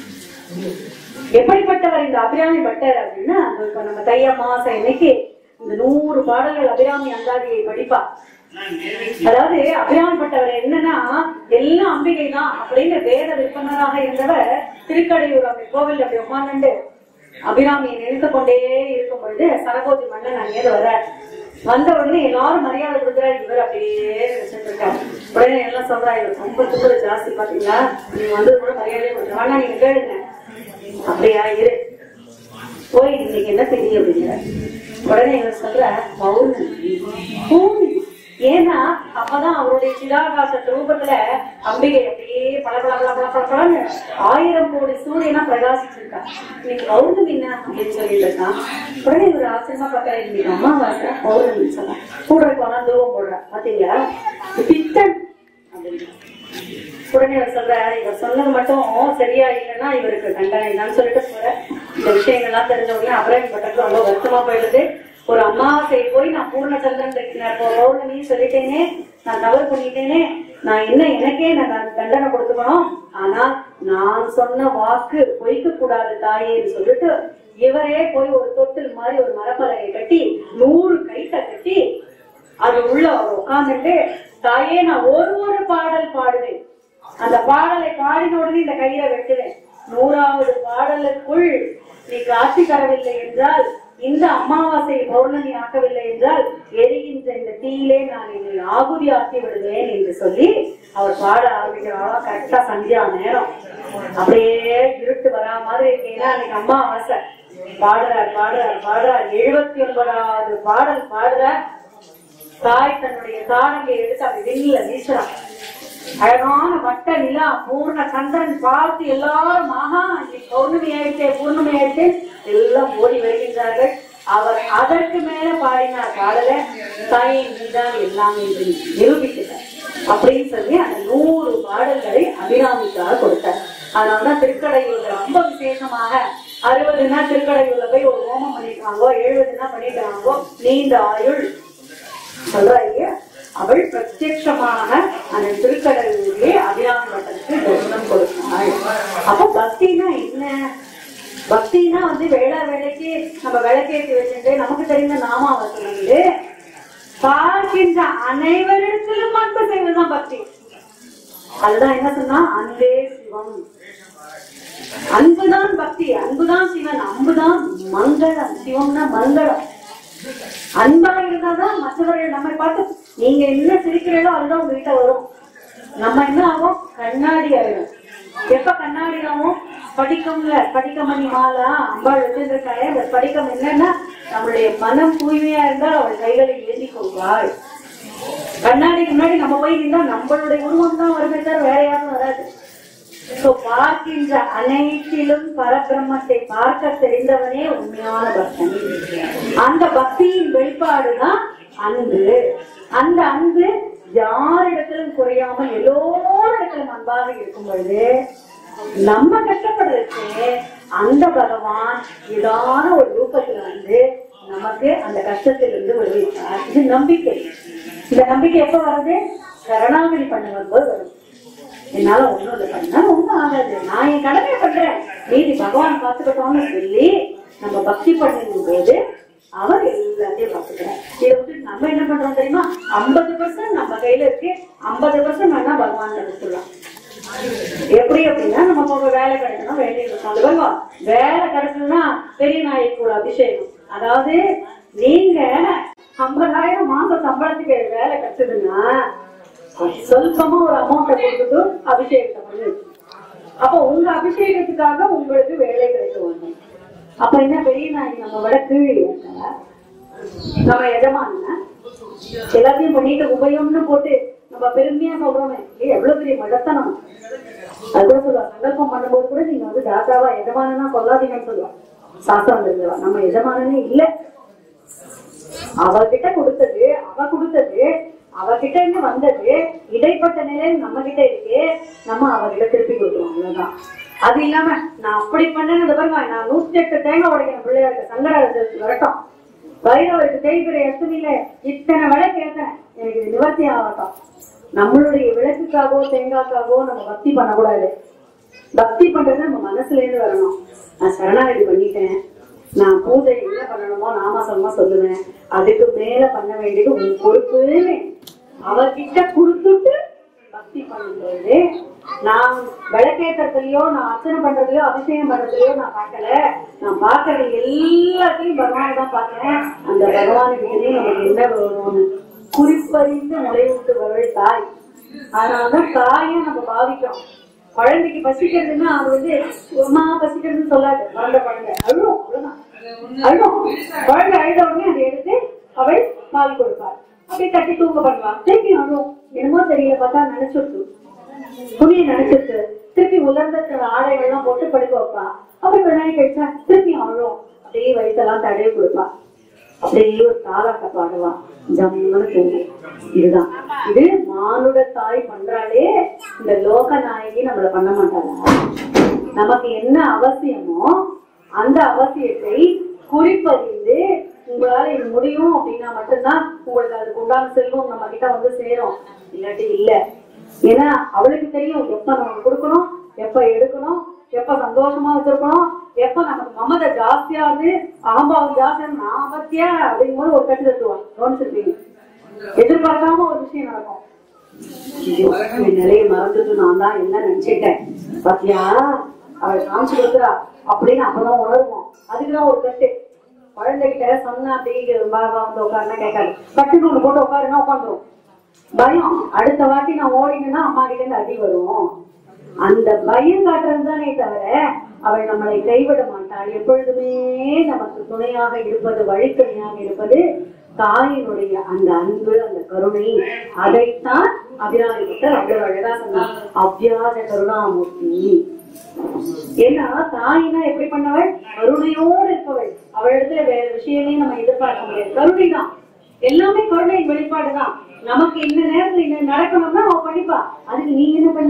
S1: எப்படிப்பட்டவர் இந்த அபிராமி பட்டர் அப்படின்னா, இப்ப நம்ம தை அமாவாசை இன்னைக்கு இந்த 100 பாடல்கள் அபிராமி அந்தாதியை படிப்பா. அதாவது அபிராமி பட்டவர் என்னன்னா எல்லாம் அம்பிகை தான் அப்படின்னு வேத விற்பனராக இருந்தவர் திருக்கடையூர் அப்படி கோவில் அப்படி உட்கார்ந்து அபிராமியை நினைத்து கொண்டே இருக்கும் பொழுது சரபோதி மன்னன் அங்கேயிருந்து வந்த உடனே எல்லாரும் மரியாதை கொடுக்குறாரு. இவர் அப்படியே நினைச்சிட்டு இருக்காரு. உடனே எல்லாம் சொல்றா, இவர் ரொம்ப துப்புல ஜாஸ்தி பாத்தீங்களா, நீங்க வந்து கூட மரியாதையை கொடுக்குற, ஆனா நீங்க கேளுங்க. அப்படியா, இரு போய் இன்னைக்கு என்ன தெரியும் அப்படிங்கிற. உடனே இவர் சொல்ற பௌர்ணமி. ஏன்னா அப்பதான் அவருடைய சிதாகாச ரூபத்துல அம்பிகை அப்படியே பளபளன்னு 1000 கோடி சூரியனா பிரகாசிச்சிருக்கா. இன்னைக்கு பௌர்ணமி என்ன அப்படின்னு சொல்லிட்டு இருக்கான். உடனே இவர் ஆச்சரியமா பார்க்கற, இன்னைக்கு அமாவாசை பௌர்ணமி சொன்னா கூட போனா தூரம் போடுறா பாத்தீங்களா, பித்தன் அப்படின்னு. உடனே இவர் சொல்ற, இவர் சொன்னது மட்டும் சரியா இல்லைன்னா இவருக்கு தண்டனை தான் சொல்லிட்டு போற. இந்த விஷயங்கள்லாம் தெரிஞ்ச உடனே அபிராமி பட்டருக்கு ரொம்ப வருத்தமா போயிடுது. ஒரு அமாவாசை போய் நான் பூர்ணச்சந்திரன் பௌர்ணமி சொல்லிட்டேனே, நான் தவறு பண்ணிட்டேனே, நான் எனக்கே நான் தண்டனை கொடுத்துக்கணும். ஆனா நான் சொன்ன வாக்கு பொய்க்க கூடாது தாயேன்னு சொல்லிட்டு இவரே போய் ஒரு தொட்டில் மாதிரி ஒரு மரப்பலகை கட்டி 100 கைத்தை கட்டி அது உள்ள அவர் உட்கார்ந்துட்டு, தாயே நான் ஒரு பாடல் பாடுவேன், அந்த பாடலை பாடின உடனே இந்த கையில வெட்டுவேன், 100வது பாடலுக்குள் நீ காட்சி தரவில்லை என்றால், இந்த அமாவாசை பௌர்ணமி ஆக்கவில்லை என்றால் எரிகின்ற இந்த தீயிலே நான் என்னை ஆகுதி ஆக்கி விடுவேன் என்று சொல்லி அவர் பாட ஆரம்பிக்கிறாரோ. கரெக்டா சந்தியா நேரம் அப்படியே இருட்டு வரா மாதிரி இருக்கீங்கன்னா அன்னைக்கு அமாவாசை பாடுறார் 79வது பாடல் பாடுறார். தாய் தன்னுடைய தாரங்கை எடுத்து அப்படி விண்ணில வீசுறான். அழகான வட்ட நிலா பூர்ண சந்திரன் பார்த்து எல்லாரும் ஆஹா பௌர்ணமி ஆயிடுச்சு எல்லாம் ஓடி வருகின்றார்கள். அவர் அதற்கு மேல பாடினார் பாடல, தாயை நீதான் எல்லாமே நிரூபிக்கிறார் அப்படின்னு சொல்லி அந்த 100 பாடல்களை அபிராமிக்காக கொடுத்தார். அதனாலதான் திருக்கடையூர்ல ரொம்ப விசேஷமாக 60 நாள் திருக்கடையூர்ல போய் ஒரு ஹோமம் பண்ணிருக்காங்கோ, 70 நாள் பண்ணிருக்காங்கோ, நீண்ட ஆயுள் சொல்றாங்க. அவள் பிரத்யட்சமாக அந்த திருக்கடவுளே அபிராமி பட்டனுக்கு தரிசனம் கொடுத்தாள். அப்ப பக்தினா என்ன? பக்தினா வந்து வேளா வேலைக்கு நம்ம விளக்கேற்றி வச்சுட்டு நமக்கு தெரிந்த நாமாவசனங்களே பார்க்கின்ற அனைவரிடத்திலும் அன்பு செய்வதுதான் பக்தி. அதுதான் என்ன சொன்னா, அன்பே சிவம். அன்புதான் பக்தி, அன்புதான் சிவன், அன்புதான் மங்களம். சிவம்னா மங்களம். அன்பாக இருந்தாதான் மற்றவர்கள் நம்மை பார்த்து நீங்க என்ன சிரிக்கிறீங்களோ அதுதான் உங்ககிட்ட வரும். நம்ம என்ன ஆகும், கண்ணாடி ஆயிடும். எப்ப கண்ணாடி ஆகும், படிக்கம்ல படிக்கமணி மாலா அம்பாள் வச்சிருக்காரு. அந்த படிக்கம் என்னன்னா, நம்மளுடைய மனம் தூய்மையா இருந்தால் அவள் கைகளை ஏந்தி கொள்வாள். கண்ணாடிக்கு முன்னாடி நம்ம போய் நின்றா நம்மளுடைய உருவம் தான் வருமே தவிர வேற யாரும் வராது. பார்க்கின்ற அனைத்திலும் பரபிரம்மத்தை பார்க்க தெரிந்தவனே உண்மையான பக்தன். அந்த பக்தியின் வெளிப்பாடுதான் அன்பு. அந்த அன்பு யாரிடத்திலும் குறையாமல் எல்லோரிடத்திலும் அன்பாக இருக்கும் பொழுது நம்ம கஷ்டப்படுறதுக்கு அந்த பகவான் ஏதான ஒரு ரூபத்துல வந்து நமக்கு அந்த கஷ்டத்திலிருந்து விடுவித்தார். இது நம்பிக்கை. இந்த நம்பிக்கை எப்ப வருது, சரணாகதி பண்ண வரும்போது வரும். என்னால ஒண்ணு பண்ணா ஒண்ணும் ஆகாது, நான் என் கடமை பண்றேன், மீதி பகவான் பார்த்துக்கிட்டோம்னு சொல்லி நம்ம பக்தி பண்ணும் போது அவர் எல்லாத்தையும் பார்த்துக்கிறார். இதை வந்து நம்ம என்ன பண்றோம் தெரியுமா, 50% நம்ம கையில இருக்கு, 50% வேணா பகவான் எடுத்துக்கலாம். எப்படி அப்படின்னா, நம்ம வேலை கிடைக்கணும், வேண்டிய வேலை கிடைக்கணும்னா பெரிய நாயக்கு ஒரு அபிஷேகம். அதாவது நீங்க 50,000 மாசம் சம்பளத்துக்கு வேலை கிடைச்சதுன்னா சொல்பமா ஒரு அமௌண்ட்டை கொடுத்துட்டு அபிஷேகத்தை பண்ணி, அப்ப உங்க அபிஷேகத்துக்காக உங்களுக்கு வேலை கிடைக்க வேண்டும். அப்ப என்ன, பெரிய நாயகி நம்ம விட கீழே நம்ம எஜமான எல்லாத்தையும் பண்ணிட்டு உபயோகம்னு போட்டு நம்ம பெருமையா சொல்றோமே, எவ்வளவு பெரிய மடத்தனம். அது கூட சொல்லுவா, சங்கல்பம் பண்ணும்போது கூட நீங்க வந்து தாத்தாவா எஜமானனா சொல்லாதீங்கன்னு சொல்லுவா சாஸ்திரம் தெரிஞ்சவா. நம்ம எஜமானனே இல்ல, அவகிட்ட கொடுத்தது, அவகிட்ட இருந்து வந்தது, இடைப்பட்ட நிலையில் நம்ம கிட்ட இருக்கு, நம்ம அவகிட்ட திருப்பி கொடுக்குறோம். அவ்வளவுதான். அது இல்லாம நான் அப்படி பண்ணேன்னு பாருங்க, நான் 108 தேங்காய் உடைக்கிற பிள்ளையாருக்கு சங்கராச்சாரத்துக்கு வரட்டும், பைரவருக்கு தேய்பிரை எத்தனையில இத்தனை விலை கேட்டேன், எனக்கு இது நிவர்த்தி ஆகட்டும். நம்மளுடைய விளக்குக்காகவோ தேங்காய்க்காகவோ நம்ம பக்தி பண்ணக்கூடாது. பக்தி பண்றது நம்ம மனசுல இருந்து வரணும். நான் சரணாகதி பண்ணிட்டேன், நான் பூஜை என்ன பண்ணணுமோ நாமசமா சொல்லுவேன், அதுக்கு மேல பண்ண வேண்டியது உன் பொறுப்புன்னு அவர்கிட்ட கொடுத்துட்டு பக்தி பண்ணும்போது, நான் விளக்கேற்றதுலயோ நான் அர்ச்சனை பண்றதுலயோ அபிஷேகம் பண்றதுலயோ நான் பார்க்கல, நான் பார்க்கறது எல்லாத்தையும் பகவானை தான் பார்க்கிறேன். அந்த பகவானுக்கு நமக்கு என்ன வேணும்னு குறிப்பறிந்து முளைவிட்டு வருள் தாய். அதனாலதான் தாயும் நம்ம பாவிக்கிறோம். குழந்தைக்கு பசிக்கிறதுன்னா அது வந்து அம்மா பசிக்கிறதுன்னு சொல்லாது, குழந்தை அழுவும், அவ்வளவுதான் அழுவும். குழந்தை அழுத உடனே அதை எடுத்து அவள் பால் கொடுப்பாள், அப்படியே தட்டி தூங்க பண்ணுவாள், திருப்பி அழுவும். என்னமோ தெரியல, பார்த்தா நினைச்சுட்டு துணியை நினைச்சிட்டு திருப்பி உலர்ந்த ஆடைகள்லாம் போட்டு படுக்க வைப்பா. அப்படி கொஞ்ச நாளைக்கு கழிச்சா திருப்பி அழுவும், அப்படியே வயிற்றெல்லாம் தடவி கொடுப்பா, அப்படியே ஒரு தாலாட்ட பாடுவா, ஜம்முன்னு தூங்கும். இதுதான், இது மானுட தாய் பண்றாலே. இந்த லோக நாயகி நம்மள பண்ண மாட்டாங்க. நமக்கு என்ன அவசியமோ அந்த அவசியத்தை குறிப்பறிந்து உங்களால இது முடியும் அப்படின்னா மட்டும்தான் உங்களுக்கு அதுக்கு உண்டான செல்வம் நம்ம கிட்ட வந்து சேரும், இல்லாட்டி இல்ல. ஏன்னா அவளுக்கு தெரியும் எப்ப நமக்கு கொடுக்கணும், எப்ப எடுக்கணும், எப்ப சந்தோஷமா வச்சிருக்கணும், எப்ப நமக்கு மமதை ஜாஸ்தியாவது அகம்பாவம் ஜாஸ்தியா நான் பத்தியா அப்படிங்கும் போது ஒரு கட்டு தட்டுவான். கவனிச்சிருப்பீங்க, எதிர்பார்க்காம ஒரு விஷயம் நடக்கும், நிலையை மறந்துட்டு நான் தான் என்ன நினைச்சிட்டேன் பாத்தியா அவள் காமிச்சு கொடுக்குறா அப்படின்னு அப்பதான் உணர்வோம். அதுக்குதான் ஒரு கட்டு. குழந்தைகிட்ட சொன்னா அப்படிங்கிற பாபா வந்து உட்காருன்னா கேட்காது, கட்டுன்னு ஒண்ணு போட்டு உட்காருன்னா உட்காந்துரும். பயம், அடுத்த வாட்டி நான் ஓடினா அம்மா கிட்ட இருந்து அடி வரும். அந்த பயம் காட்டுறதுதானே தவிர அவள் நம்மளை கைவிட மாட்டாள். எப்பொழுதுமே நமக்கு துணையாக இருப்பது, வழித்துணையாக இருப்பது தாயினுடைய அந்த அன்பு, அந்த கருணை. அதைத்தான் அபிராமி பட்டர் அவ்வளவு அழகா சொன்னார், அவ்வியாஜ கருணாமூர்த்தி. ஏன்னா தாயினா எப்படி பண்ணவள், கருணையோடு இருப்பவள். அவளிடத்துல வேற விஷயமே நம்ம எதிர்பார்க்க முடியாது, கருணை தான். எல்லாமே கருணையின் வெளிப்பாடுதான். நமக்கு இந்த நேரத்துல என்ன நடக்கணும்னா அவ பண்ணிப்பா, அதுக்கு நீ என்ன பண்ண,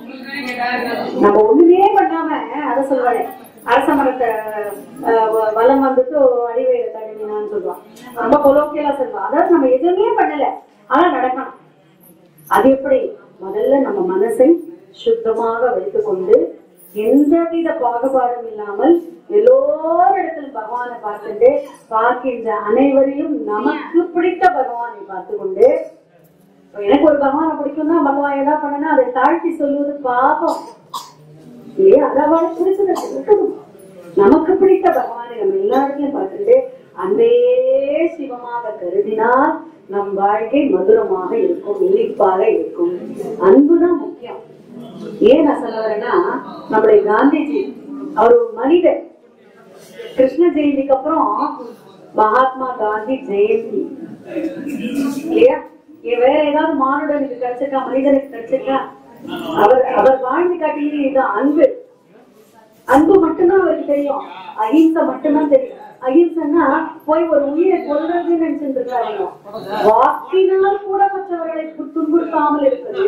S1: நம்ம ஒண்ணுமே பண்ணாம அதை சொல்வாளே, அரச மரத்தை வளம் வந்துட்டு அடிவயிறு தடுவினான்னு சொல்லுவான், ரொம்ப கொலோக்கியலா சொல்லுவான். அதாவது நம்ம எதுவுமே பண்ணல, ஆனா நடக்கணும். அது எப்படி, முதல்ல நம்ம மனசை சுத்தமாக வைத்துக் கொண்டு எந்தவித பாகுபாடும் இல்லாமல் எல்லோரிடத்திலும் பகவானை பார்த்துட்டு பார்க்கின்ற அனைவரையும் நமக்கு பிடித்த பகவானை பார்த்து கொண்டு, எனக்கு ஒரு பகவானை பிடிக்கும்னா பகவான் ஏதாவது பண்ணனா அதை தாழ்த்தி சொல்லுவது பாவம் இல்லையா? அதை பிடிச்சது நமக்கு பிடித்த பகவானை நம்ம எல்லா இடத்துலயும் பார்த்துட்டு அன்பே சிவமாக கருதினால் நம் வாழ்க்கை மதுரமாக இருக்கும், இனிப்பாக இருக்கும். அன்புதான் முக்கியம். ஏன் நான் சொல்ல வரேன்னா, நம்முடைய காந்திஜி அவர் ஒரு மனிதர். கிருஷ்ண ஜெயந்திக்கு அப்புறம் மகாத்மா காந்தி ஜெயந்தி இல்லையா? வேற ஏதாவது மானுடனுக்கு கிடைச்சிருக்கா, மனிதனுக்கு கிடைச்சிருக்கா? அவர் வாழ்ந்து காட்டியது இதுதான், அன்பு. அன்பு மட்டும்தான் அவருக்கு தெரியும், அஹிம்சை மட்டும்தான் தெரியும். அஹிம்சைன்னா போய் ஒரு உயிரை கொல்றதுன்னு நினைச்சிட்டு இருக்காங்க. வாக்கினால் கூட மற்றவர்களை துன்புறுத்தாமல் இருக்குது.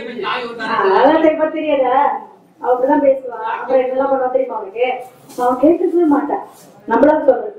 S1: அதான் இப்ப தெரியாத அப்படிதான் பேசுவான். அப்புறம் என்னெல்லாம் பண்ண தெரியுமா அவனுக்கு? அவன் கேட்டுக்கவே மாட்டான். நம்மளா சொல்றது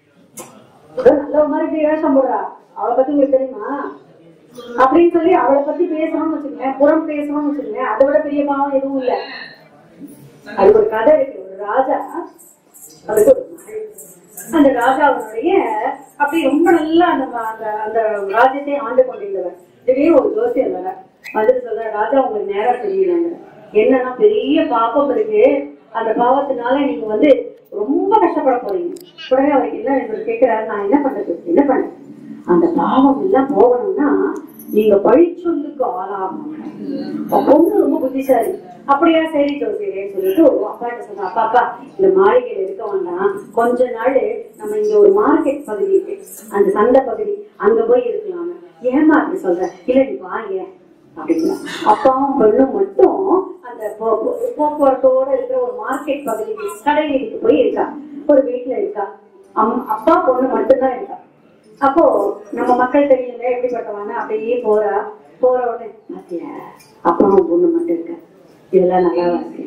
S1: நல்ல மாதிரி வேஷம் போடுறா, அவளை பத்தி உங்களுக்கு தெரியுமா அப்படின்னு சொல்லி அவளை பத்தி பேசணும்னு வச்சுக்கோங்க, புறம் பேசணும்னு வச்சுக்கோங்க. அதை விட பெரிய பாவம் எதுவும் இல்லை. அது ஒரு கதை இருக்கு. ஒரு ராஜா, அதுக்கு அந்த ராஜாவுடைய அப்படி ரொம்ப நல்லா அந்த ராஜ்யத்தை ஆண்டு கொண்டிருந்தவர். திடீர்னு ஒரு ஜோசியர் வந்துட்டு சொல்ற, ராஜா உங்களுக்கு நேரம் தெரியலங்க, என்னன்னா பெரிய பாப்பம் இருக்கு, அந்த பாவத்தினால நீங்க ரொம்ப கஷ்டப்பட போறீங்க. உடனே அவருக்கு என்ன கேட்கிறாரு, நான் என்ன பண்றது, என்ன பண்ண, அந்த பாவம் எல்லாம் போகணும்னா நீங்க பழிச்சொல்லுக்கு ஆளாகணும். பொண்ணு ரொம்ப புத்திசாலி. அப்படியா, சரி ஜோசியரேன்னு சொல்லிட்டு அப்பாட்ட சொன்ன, அப்பா இந்த மாளிகையில இருக்க வேண்டாம், கொஞ்ச நாள் நம்ம இங்க ஒரு மார்க்கெட் பகுதி இருக்கு, அந்த சந்தை பகுதி, அங்க போய் இருக்கலாம். ஏமா அப்படி சொல்ற? இல்ல நீ வாங்க அப்படின்னா. அப்பாவும் பெண்ணும் மட்டும் அந்த போக்குவரத்தோட இருக்கிற ஒரு மார்க்கெட் பகுதி கடைகளுக்கு போய் இருக்கா. ஒரு வீட்டுல இருக்கா, அப்பா பொண்ணு மட்டும்தான் இருக்கா. அப்போ நம்ம மக்கள் தெரியல எப்படிப்பட்டவாங்க, அப்படியே போற உடனே பாத்தியா அப்பாவும் பொண்ணு மட்டும் இருக்க, இதெல்லாம் நல்லா இருக்கு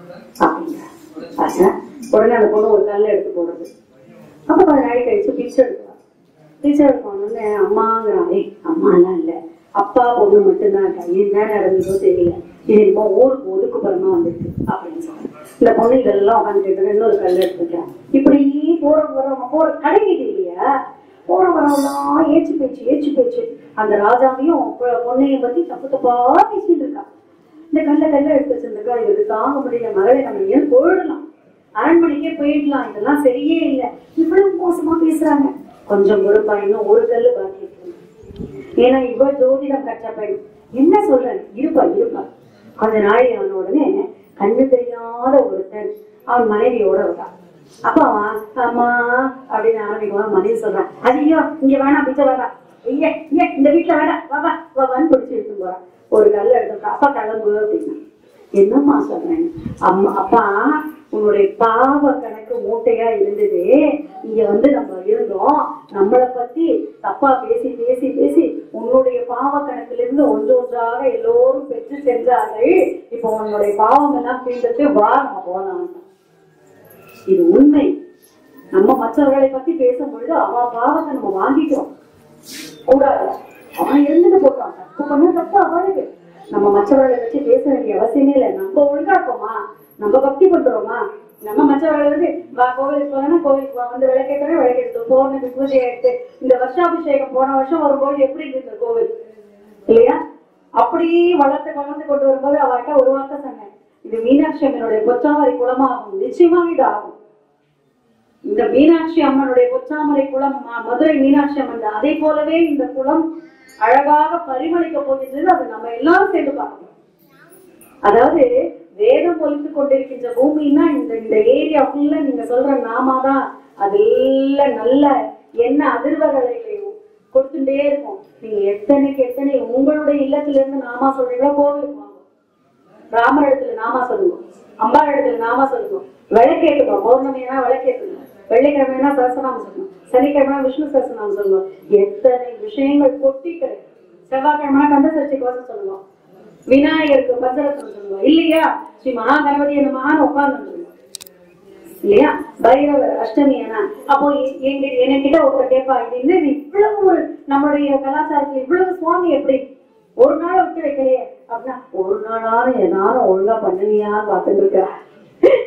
S1: அப்படிங்க. உடனே அந்த பொண்ணு ஒரு கல்ல எடுத்து போடுறது. அப்ப கொஞ்ச நாள் கழிச்சு பிச்சை எடுக்கலாம். பிச்சை எடுக்கணும்னு அம்மாங்கிறாங்க. அம்மா எல்லாம் இல்ல, அப்பா பொண்ணு மட்டும்தான் இருக்கா. என்ன நடந்ததோ தெரியல, இது இப்போ ஊருக்கு ஒதுக்குப்புறமா வந்துருக்கு அப்படின்னு சொல்றேன். இந்த பொண்ணு இதெல்லாம் உட்காந்துட்டு இன்னொரு கல்ல எடுத்துக்கிறேன். இப்படி போற கடைக்கு இல்லையா, போற வரவெல்லாம் ஏச்சு பேச்சு அந்த ராஜாவையும் பொண்ணையும் பத்தி தப்பு தப்பா பேசிட்டு இருக்கா. இந்த கல்ல எடுத்து வச்சிருக்கா, இதுக்கு தாங்க முடியல, மகளை நம்ம ஏன் போயிடலாம், அரண்மனைக்கே போயிடலாம், இதெல்லாம் சரியே இல்லை, இவ்வளவு மோசமா பேசுறாங்க. கொஞ்சம் பொறுப்பா, இன்னும் ஒரு கல்லு பாக்கி இருக்கு. ஏன்னா இவள் ஜோதிடம் கற்ற பெண், என்ன சொல்றேன், இருப்பா. கொஞ்ச நாள் அவன உடனே கண்ணு தெரியாத ஒருத்தன் அவன் மனைவியோட வரான். அப்ப அவன் அம்மா அப்படின்னு ஆரம்பிக்குவான். மனைவி சொல்றான், ஐயோ இங்க வேணாம், பிச்சை வேணாம், இந்த வீட்டுல வேணாம், வான்னு பிடிச்சி எடுத்து போறான். ஒரு கல்ல எடுத்து, அப்பா கிளம்பு அப்படின்னா. என்னம்மா சொல்றேன், அப்பா உன்னுடைய பாவ கணக்கு மூட்டையா இருந்தது, இங்க நம்ம இருந்தோம், நம்மளை பத்தி தப்பா பேசி உன்னுடைய பாவ கணக்குல இருந்து ஒன்றாக எல்லோரும் பெற்று சென்றார்கள். இப்ப உன்னுடைய பாவம் எல்லாம் தீர்ந்துட்டு வா, நம்ம போலாம். இது உண்மை. நம்ம மற்றவர்களை பத்தி பேசும் பொழுது அவன் பாவத்தை நம்ம வாங்கிக்கிறோம் கூடாது. அவன் இருந்துட்டு போட்டான், தப்பு பண்ண தப்பு அவனுக்கு. நம்ம மற்றவர்களை பற்றி பேச வேண்டிய அவசியமே இல்லை. நம்ம ஒழுங்கா இருக்கோமா, நம்ம பக்தி பண்றோமா, நம்ம மற்றவர்கள் கோவிலுக்கு போனா கோவிலுக்கு விளக்கேற்றவே விளக்கெடுத்து போன பூஜை எடுத்து, இந்த வருஷாபிஷேகம் போன வருஷம் வரும்போது எப்படி இருந்தது கோவில் இல்லையா? அப்படி வளர்த்து கொண்டு வரும்போது அவர்கிட்ட ஒரு வார்த்தை சொன்னேன், இது மீனாட்சி அம்மனுடைய பொச்சாமரை குளமாகும், நிச்சயமாக இது ஆகும். இந்த மீனாட்சி அம்மனுடைய பொச்சாமரை குளம் மதுரை மீனாட்சி அம்மன், அதே போலவே இந்த குளம் அழகாக பரிமளிக்க போகின்றது. அது நம்ம எல்லாரும் சேர்ந்து பார்க்கணும். அதாவது வேதம் ஒலித்து கொண்டிருக்கின்ற பூமின்னா இந்த ஏரியா ஃபுல்லா நீங்க சொல்ற நாமாதான். அது எல்லாம் நல்ல என்ன அதிர்வகளை கொடுத்துட்டே இருக்கும். நீங்க எத்தனை உங்களுடைய இல்லத்துல இருந்து நாமா சொல்றீங்களோ கோவிலுக்கு வாங்க, ராமர் இடத்துல நாமா சொல்லுங்க, அம்பா இடத்துல நாமா சொல்லுங்க, விளக்கேற்றுக்கோ. பௌர்ணமினா விளக்கேற்றுங்க, வெள்ளிக்கிழமைனா சரசநாமம் சொல்லணும், சனிக்கிழமை விஷ்ணு சரசநாமம் சொல்லணும். எத்தனை விஷயங்கள் கொட்டி கிடைக்கும். செவ்வாய்க்கிழமை கந்த சஷ்டி கோஷம் சொல்லுவோம், விநாயகருக்கு பஞ்சரத்னம் சொல்லுவோம் இல்லையா, ஸ்ரீ மகா கணபதி என்ன மகான் உட்கார்ந்து சொல்லுவோம் இல்லையா, பைரவர் அஷ்டமி என்ன. அப்போ என்கிட்ட ஒருத்தர் கேட்பா, இது என்ன இவ்வளவு ஒரு நம்மளுடைய கலாச்சாரத்துல இவ்வளவு சுவாமி எப்படி ஒரு நாள் விட்டு வைக்கலையே அப்படின்னா, ஒரு நாளாலும் ஏதாலும் ஒழுங்கா பண்ணுவியான்னு பார்த்துட்டு இருக்க.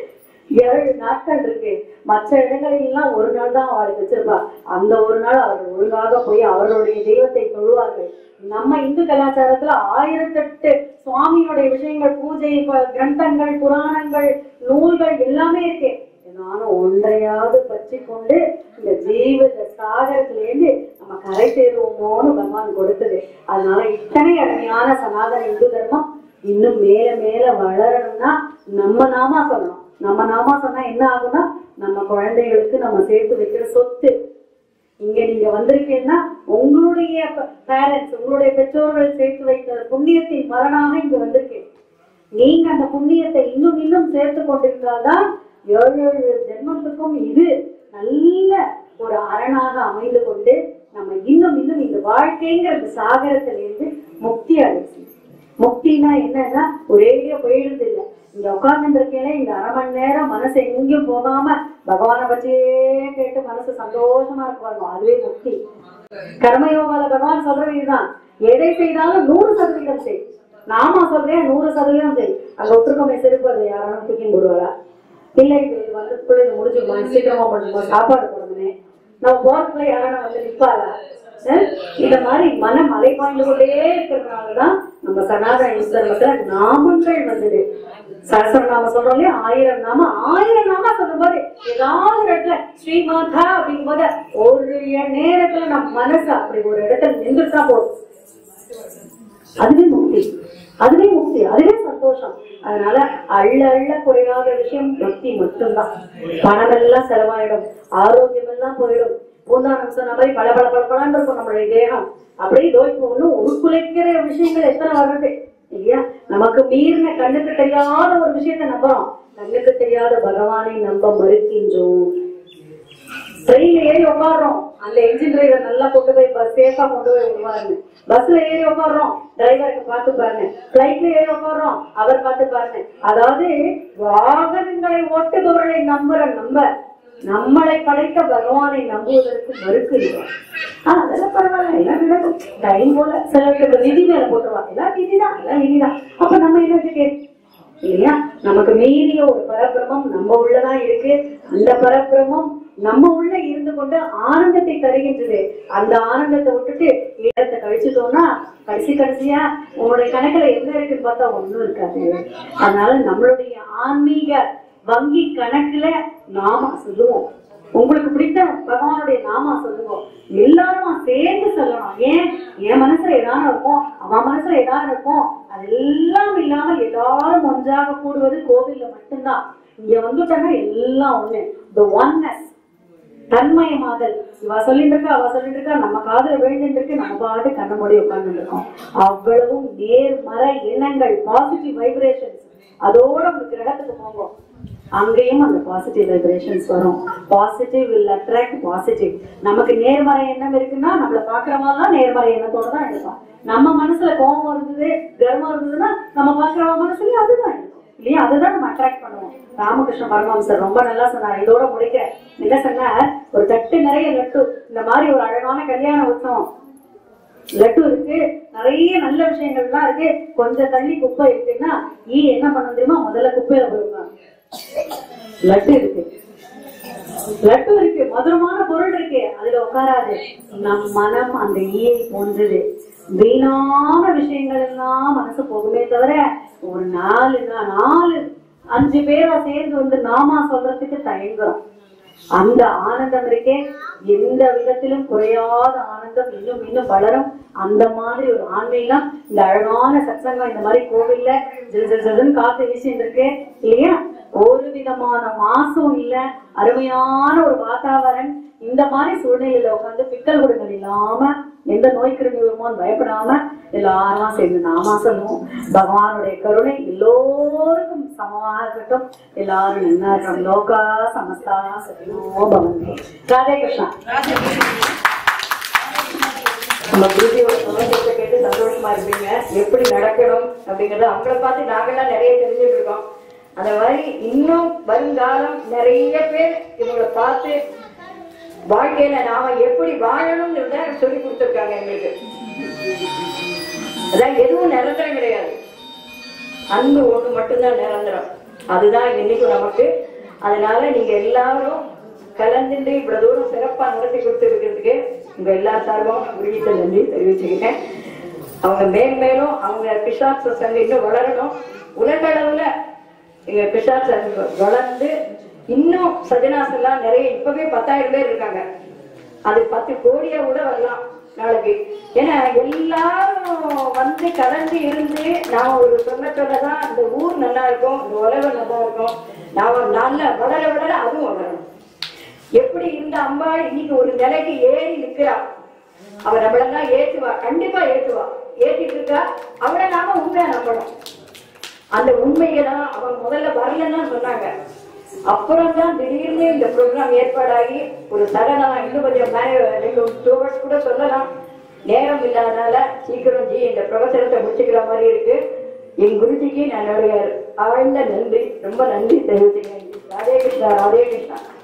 S1: 7 நாட்கள் இருக்கு. மற்ற இடங்களிலாம் ஒரு நாள் தான் அவளுக்கு வச்சிருப்பா. அந்த ஒரு நாள் அவர்கள் ஒழுங்காக போய் அவர்களுடைய தெய்வத்தை தொழுவார்கள். நம்ம இந்து கலாச்சாரத்துல 1008 சுவாமியோடைய விஷயங்கள், பூஜை கிரந்தங்கள், புராணங்கள், நூல்கள் எல்லாமே இருக்கு. நானும் ஒன்றையாவது பற்றி கொண்டு இந்த ஜீவ சாகரத்திலேருந்து நம்ம கரை சேருவோமோன்னு பகவான் கொடுத்தது. அதனால இத்தனை அருமையான சனாதன இந்து தர்மம் இன்னும் மேல மேல வளரணும்னா நம்ம நாமா சொல்லணும். நம்ம நாமா சொன்னா என்ன ஆகும்னா, நம்ம குழந்தைகளுக்கு நம்ம சேர்த்து வைக்கிற சொத்து. இங்க நீங்க வந்திருக்கீங்கன்னா உங்களுடைய பேரண்ட்ஸ், உங்களுடைய பெற்றோர்கள் சேர்த்து வைத்த புண்ணியத்தின் மரணாக இங்க வந்திருக்கேன். நீங்க அந்த புண்ணியத்தை இன்னும் இன்னும் சேர்த்து கொண்டிருந்தால்தான் 7 ஜென்மத்துக்கும் இது நல்ல ஒரு அரணாக அமைந்து கொண்டு நம்ம இன்னும் இன்னும் இந்த வாழ்க்கைங்கிற சாகரத்திலிருந்து முக்தி அடைச்சு. முக்தினா என்னன்னா ஒரேடியா போயிடுறது இல்லை. இங்க உட்கார்ந்து இருக்கேனே இந்த 1/2 மணி நேரம் மனசு எங்கேயும் போகாம பகவானை பற்றியே கேட்டு மனசு சந்தோஷமா இருப்பாங்க, அதுவே முக்தி. கர்மயோகால பகவான் சொல்றது இதுதான், எதை செய்தாலும் 100% செய். நாம சொல்றேன் 100% செய். அங்க ஒற்றுக்கமை செருப்பது யாரும் தூக்கி போடுவாரா? இல்லை, இது வந்து பிள்ளைங்க முடிஞ்சுக்கணும், சீக்கிரமா பண்ணுவோம், சாப்பாடு போடணுமே, நம்ம போறதுக்குள்ள யாரும் வந்து நிற்பாரா? இந்த மாதிரி மனம் அலை பாய்ந்து கொண்டே இருக்கிறதுனாலதான் நம்ம சனாதன இந்து தர்மத்துல நாமங்கள் வந்தது. சஹஸ்ரநாம சொல்றோம் இல்லையா, 1000 நாம சொல்லும் போது ஏதாவது ஒரு இடத்துல ஸ்ரீமாதா அப்படிங்கும் போது ஒரு நேரத்துல நம்ம மனசு அப்படி ஒரு இடத்துல நின்றுட்டா போதும். அதுவே முக்தி, அதுவே முக்தி, அதுவே சந்தோஷம். அதனால அள்ள குறையாத விஷயம் பக்தி மட்டும்தான். பணம் எல்லாம் செலவாயிடும், ஆரோக்கியம் எல்லாம் போயிடும். பூந்தானம் சொன்ன மாதிரி பல இருக்கும் நம்மளுடைய தேகம். அப்படியே தோய்ப்பு ஒண்ணும் உருக்குலைக்கிற விஷயங்கள் எத்தனை வர்றது இல்லையா? நமக்கு மீறின கண்ணுக்கு தெரியாத ஒரு விஷயத்த நம்புறோம், கண்ணுக்கு தெரியாத பகவானை நம்ப மறுக்கின்றோம். ட்ரெயின்ல ஏறி உட்காடுறோம், அந்த என்ஜின் டிரைவர் நல்லா கொண்டு போய் சேஃபா கொண்டு போய் விடுவாருன்னு. பஸ்ல ஏறி உட்காடுறோம், டிரைவருக்கு பார்த்து பாருங்க. பிளைட்ல ஏறி உட்காடுறோம், அவர் பார்த்து பாருங்க. அதாவது வாகனங்களை ஓட்டுபவர்களை நம்ப நம்மளை படைத்த பகவானை நம்புவதற்கு மறுக்கிறோம். அதெல்லாம் பரவாயில்ல, எல்லாம் நடக்கும் டைம் போல. சிலருக்கு விதி மேல போட்டுருவாங்க, எல்லாம் விதிதான். அப்ப நம்ம என்ன இல்லையா? நமக்கு மீறிய ஒரு பரபிரமம் நம்ம உள்ளதான் இருக்கு. அந்த பரபிரமம் நம்ம உள்ள இருந்து கொண்டு ஆனந்தத்தை தருகின்றது. அந்த ஆனந்தத்தை விட்டுட்டு இடத்தை கழிச்சுட்டோம்னா கடைசியா உங்களுடைய கணக்குல என்ன இருக்குன்னு பார்த்தா ஒண்ணும் இருக்காது. அதனால நம்மளுடைய ஆன்மீக வங்கி கணக்குல நாம சொல்லுவோம். உங்களுக்கு பிடித்த பகவானுடைய நாமா சொல்லுவோம். எல்லாரும் சேர்ந்து சொல்லணும். ஏன் என் மனசுல ஏதாவது இருக்கும், அவன் மனசுல ஏதாவது இருக்கும், அதெல்லாம் இல்லாமல் எல்லாரும் ஒன்றாக கூடுவது கோவில்ல மட்டும்தான். இங்க வந்துட்டோம்னா எல்லாம் ஒண்ணு. The oneness, தன்மயமாதல். இவ சொல்லிட்டு இருக்கா, அவ சொல்லிட்டு இருக்கா, நம்ம காதுல விழுந்துட்டு இருக்கு, நம்ம பாட்டு கண்ண மூடி உட்கார்ந்து இருக்கோம். அவ்வளவும் நேர்மறை எண்ணங்கள், பாசிட்டிவ் வைப்ரேஷன்ஸ். அதோட உங்களுக்கு கிரகத்துக்கு போகும், அங்கேயும் அந்த பாசிட்டிவ் வைப்ரேஷன்ஸ் வரும். Positive will attract positive. நமக்கு நேர்மறை எண்ணம் இருக்குன்னா நம்மள பாக்குறவங்க நேர்மறை எண்ணத்தோட தான் எடுப்பான். நம்ம மனசுல கோபம் இருந்தது, கர்வம் இருந்ததுன்னா நம்ம பாக்குறவங்க மனசுலயும் அதுதான் இருக்கும் இல்லையா? அதுதான் நம்ம அட்ராக்ட் பண்ணுவோம். ராமகிருஷ்ண பரமஹம்சர் ரொம்ப நல்லா சொன்னார். இதோட முடிக்கிறேன். என்ன சொன்னார், ஒரு தட்டு நிறைய லட்டு, இந்த மாதிரி ஒரு அழகான கல்யாண உற்சவம், லட்டு இருக்கு, நிறைய நல்ல விஷயங்கள்லாம் இருக்கு, கொஞ்சம் தள்ளி குப்பை இருக்குன்னா என்ன பண்ண தெரியுமா? முதல்ல குப்பையில போயிருக்காங்க. லட்டு இருக்கு, மதுரமான பொருள் இருக்கு, அதுல உட்காராது. நம் மனம் அந்த ஈயை போன்றது. வீணான விஷயங்கள் எல்லாம் மனசு போகுமே தவிர ஒரு 4-5 பேரா சேர்ந்து வந்து நாமா சொல்றதுக்கு தயங்குறோம். அந்த ஆனந்தம் இருக்கே, எந்த விதத்திலும் குறையாத ஆனந்தம் இன்னும் இன்னும் வளரும். அந்த மாதிரி ஒரு ஆன்மீகம், இந்த அழகான சத்சங்கம், இந்த மாதிரி கோவில்ல ஜெல்ஜெல்னு காத்து வீசிட்டு இருக்கு இல்லையா? ஒரு விதமான மாசும் இல்ல, அருமையான ஒரு வாத்தாவரன். இந்த மாதிரி சூழ்நிலையில உட்காந்து பிக்கல் கொடுங்கள் இல்லாம, எந்த நோய் கிருமி வருமோன்னு பயப்படாம எல்லாரும் சேர்ந்து நாமா சொல்லுவோம். பகவானுடைய கருணை எல்லோருக்கும் சமமாக இருக்கட்டும். எல்லாரும் நல்லா இருக்கணும். லோகா சமஸ்தா சுகினோ பவந்து. ராதே கிருஷ்ணா. நம்ம குருஜியோட சந்தோஷத்தை கேட்டு சந்தோஷமா இருப்பீங்க. எப்படி நடக்கணும் அப்படிங்கறத அவங்கள பார்த்து நாங்கெல்லாம் நிறைய தெரிஞ்சுட்டு இருக்கோம். அந்த மாதிரி இன்னும் வருங்காலம் நிறைய பேர் இவங்களை பார்த்து வாழ்க்கையில நாம எப்படி வாழணும்னு சொல்லி கொடுத்துருக்காங்க எங்களுக்கு. அதான் எதுவும் நிரந்தரம் கிடையாது, அன்பு ஒண்ணு மட்டும்தான் நிரந்தரம். அதுதான் இன்னைக்கு நமக்கு
S2: அதனால நீங்க எல்லாரும் கலந்துட்டு இவ்வளவு தூரம் சிறப்பா நடத்தி கொடுத்துருக்கிறதுக்கு உங்க எல்லா சார்பும் குருகிட்ட நன்றி தெரிவிச்சுக்கிட்டேன். அவங்க மேன்மேலும் அவங்க கிருஷ்ணார் சங்கம் இன்னும் வளரணும். உலக அளவுல எங்க கிருஷ்ணார் சங்கம் வளர்ந்து இன்னும் சஜனாஸ் எல்லாம் நிறைய, இப்பவே 10,000 பேர் இருக்காங்க. அது 10 கோடியா கூட வரலாம் நாளைக்கு. ஏன்னா எல்லாரும் வந்து கலந்து இருந்து நாம ஒரு சொல்லதான் இந்த ஊர் நல்லா இருக்கும், இந்த உலகம் நல்லா இருக்கும். நாம நல்ல வளர வளர அதுவும் வளரணும். எப்படி இருந்த அம்பாள் இன்னைக்கு ஒரு நிலைக்கு ஏறி நிற்கிறா, அவ நம்மளெல்லாம் ஏற்றுவா, கண்டிப்பா ஏற்றுவா, ஏற்றிட்டு இருக்கா. அவளை நாம உண்மையா நம்பணும். அந்த உண்மையை தான் அவன் முதல்ல வரலன்னு சொன்னாங்க. அப்புறம் தான் திடீர்னு இந்த ப்ரோக்ராம் ஏற்பாடாகி ஒரு சடனா இன்னும் கொஞ்சம் 2 hours கூட சொல்லலாம், நேரம் இல்லாதனால சீக்கிரம் இந்த பிரவசனத்தை முடிச்சுக்கிற மாதிரி இருக்கு. என் குருஜிக்கு நான் ஆழ்ந்த நன்றி, ரொம்ப நன்றி தெரிவிச்சுக்கிறேன். ராதே கிருஷ்ணா, ராதே கிருஷ்ணா.